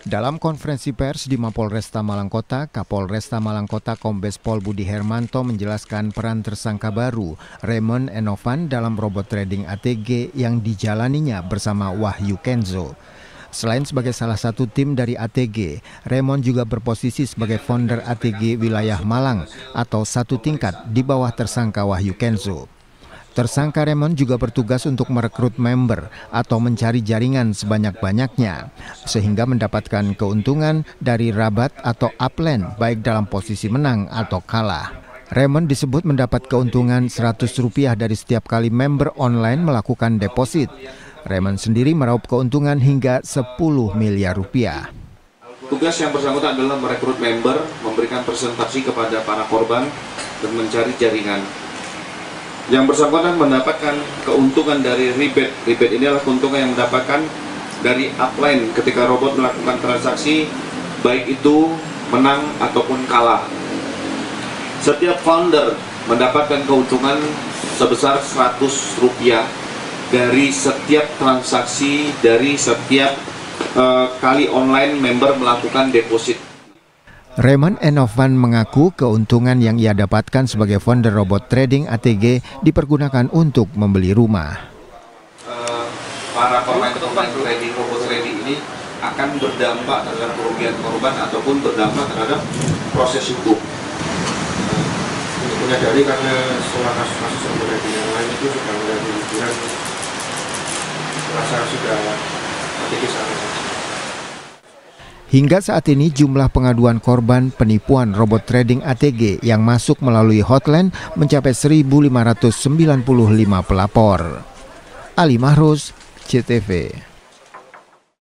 Dalam konferensi pers di Mapolresta Malangkota, Kapolresta Malangkota Kombes Pol Budi Hermanto menjelaskan peran tersangka baru, Raymond Enovan, dalam robot trading ATG yang dijalaninya bersama Wahyu Kenzo. Selain sebagai salah satu tim dari ATG, Raymond juga berposisi sebagai founder ATG wilayah Malang atau satu tingkat di bawah tersangka Wahyu Kenzo. Tersangka Raymond juga bertugas untuk merekrut member atau mencari jaringan sebanyak-banyaknya, sehingga mendapatkan keuntungan dari rabat atau upland baik dalam posisi menang atau kalah. Raymond disebut mendapat keuntungan Rp100 dari setiap kali member online melakukan deposit. Raymond sendiri meraup keuntungan hingga Rp10 miliar. Tugas yang bersangkutan adalah merekrut member, memberikan presentasi kepada para korban, dan mencari jaringan. Yang bersangkutan mendapatkan keuntungan dari rebate. Rebate ini adalah keuntungan yang mendapatkan dari upline ketika robot melakukan transaksi, baik itu menang ataupun kalah. Setiap founder mendapatkan keuntungan sebesar Rp100 dari setiap transaksi, dari setiap kali online member melakukan deposit. Raymond Enovan mengaku keuntungan yang ia dapatkan sebagai founder robot trading ATG dipergunakan untuk membeli rumah. Para pemain trading robot trading ini akan berdampak terhadap kerugian korban ataupun berdampak terhadap proses hukum. Untuk menyadari karena setelah kasus-kasus robot trading yang lain itu sudah mulai dilihat, rasa sudah ATG sangat. Hingga saat ini jumlah pengaduan korban penipuan robot trading ATG yang masuk melalui hotline mencapai 1.595 pelapor. Ali Mahruz, CTV.